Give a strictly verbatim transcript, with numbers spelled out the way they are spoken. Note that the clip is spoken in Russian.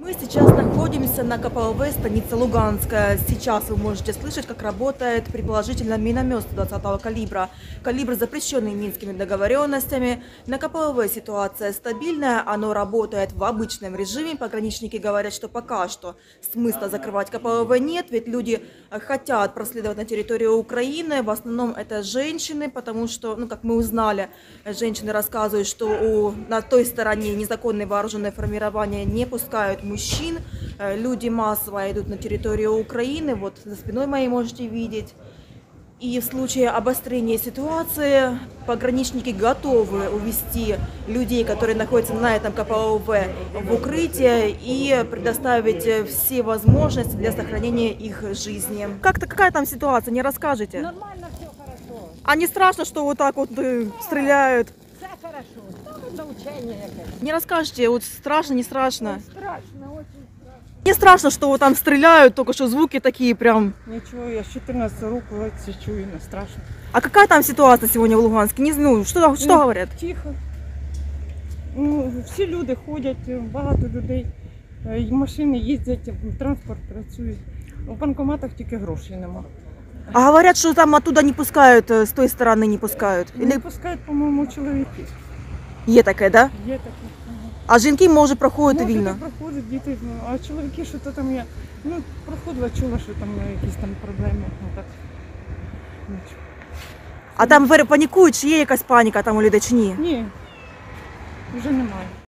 Мы сейчас находимся на ка пэ о вэ станица Луганская. Сейчас вы можете слышать, как работает предположительно миномет сто двадцатого калибра. Калибр, запрещенный Минскими договоренностями. На ка пэ о вэ ситуация стабильная, оно работает в обычном режиме. Пограничники говорят, что пока что смысла закрывать ка пэ о вэ нет, ведь люди хотят проследовать на территорию Украины. В основном это женщины, потому что, ну, как мы узнали, женщины рассказывают, что у, на той стороне незаконные вооруженные формирования не пускают мужчин. Люди массово идут на территорию Украины. Вот за спиной моей можете видеть. И в случае обострения ситуации пограничники готовы увести людей, которые находятся на этом ка пэ о вэ, в укрытие и предоставить все возможности для сохранения их жизни. Как-то какая там ситуация, не расскажете? Нормально, все хорошо. А не страшно, что вот так вот э, стреляют? Все хорошо. Там это учение. Не расскажете, вот страшно, не страшно? Ой, страшно, очень страшно. Не страшно, что вот там стреляют, только что звуки такие прям. Ничего, я с четырнадцати рук сечу, и не страшно. А какая там ситуация сегодня в Луганске? Не знаю, что, что Ну, говорят? Тихо. Ну, всі люди ходять, багато людей. І машини їздять, транспорт працює. У банкоматах тільки грошей нема. А говорят, что там оттуда не пускают, с той стороны не пускают. Не Или пускають, по-моєму, чоловіки. є таке, да? Є такі. А жінки, може, проходять Може, вільно? так проходять діти, ну, а чоловіки, що то там я, ну, проходила, чула, що там якісь там проблеми. Ну, так. Нічого. А там панікують, чи є якась паніка там у людей, чи ні? Ні, вже немає.